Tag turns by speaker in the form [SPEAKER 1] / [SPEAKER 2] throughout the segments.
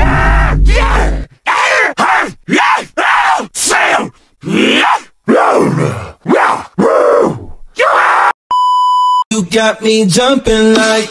[SPEAKER 1] You got me jumping like.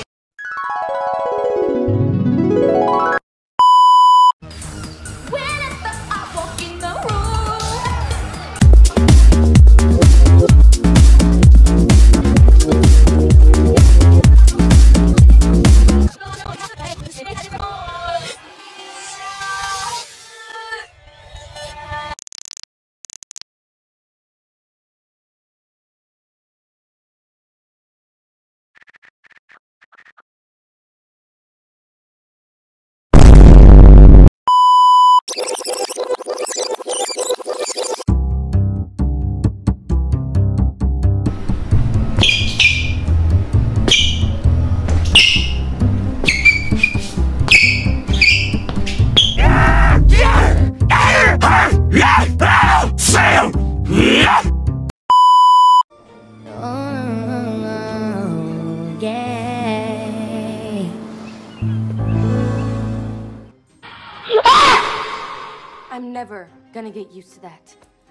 [SPEAKER 2] I'm never gonna get used to that.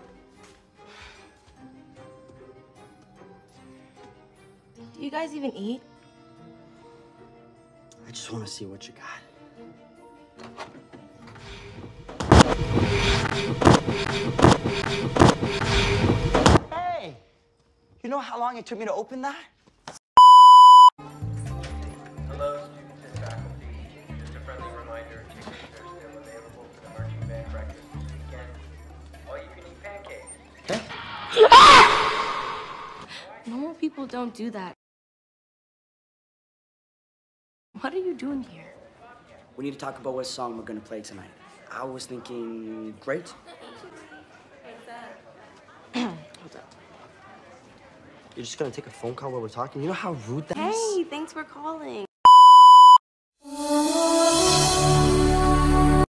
[SPEAKER 2] Do you guys even eat?
[SPEAKER 3] I just want to see what you got. Hey! You know how long it took me to open that?
[SPEAKER 4] Hello, students and faculty. Just a friendly reminder, tickets are still available for the marching band breakfast this weekend. All you can eat pancakes.
[SPEAKER 2] Normal people don't do that. What are you doing here?
[SPEAKER 3] We need to talk about what song we're gonna play tonight. I was thinking, great. What's that? You're just gonna take a phone call while we're talking? You know how rude that is?
[SPEAKER 2] Hey, thanks for calling.